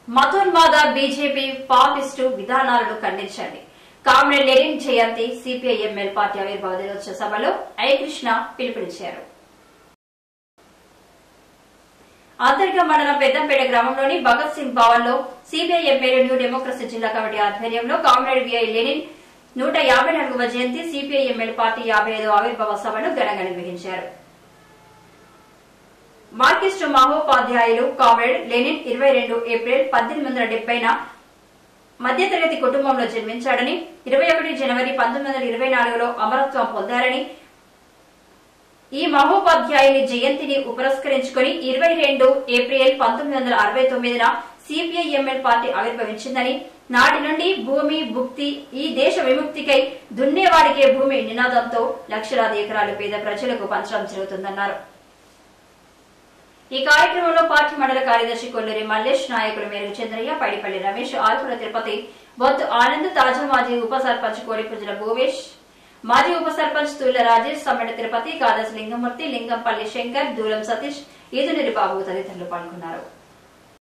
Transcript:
మతోన్మాద బీజేపీ పాపిస్టు విధానాలను ఖండించండి. కామ్రేడ్ లెనిన్ జయంతి సిపిఐఎంఎల్ పార్టీ ఆవిర్భావ దినోత్సవ సభలో ఐకృష్ణ పిలుపునిచ్చారు. అంతర్గా మండలం పెద్దంపేట గ్రామంలోని భగత్ సింగ్ భవన్ లో సిపిఐఎంఎల్ న్యూ డెమోక్రసీ జిల్లా కమిటీ ఆధ్వర్యంలో కామ్రేడ్ విఐ లెనిన్ 154వ జయంతి సిపిఐఎంఎల్ పార్టీ 55వ ఆవిర్భావ సభను ఘనంగా నిర్వహించారు. మార్కిస్టు మహోపాధ్యాయులు కామ్రేడ్ లెనిన్ 22 ఏప్రిల్ 1870న మధ్యతరగతి కుటుంబంలో జన్మించాడని, 21 జనవరి 1924లో అమరత్వం పొందారని, ఈ మహోపాధ్యాయుని జయంతిని పురస్కరించుకుని 22 ఏప్రిల్ 1969న సిపిఐఎంఎల్ పార్టీ ఆవిర్భవించిందని, నాటి నుండి భూమి భుక్తి ఈ దేశ విముక్తికై దున్నేవాడికే భూమి నినాదంతో లక్షలాది ఎకరాలు పేద ప్రజలకు పంచడం జరుగుతుందన్నారు. ఈ కార్యక్రమంలో పార్టీ మండల కార్యదర్శి కొల్లూరి మల్లేష్, నాయకులు మేరకు చంద్రయ్య, పైడిపల్లి రమేష్, ఆల్పుర తిరుపతి, బొత్తు ఆనంద్, తాజా మాజీ ఉప సర్పంచ్ కోడిపుంజల భూవేష్, మాజీ ఉప సర్పంచ్ తూళ్ల రాజేష్, సమ్మెడ తిరుపతి, కాదస్ లింగమూర్తి, లింగంపల్లి శంకర్, దూలం సతీష్, ఈదునూరి బాబు తదితరులు పాల్గొన్నారు.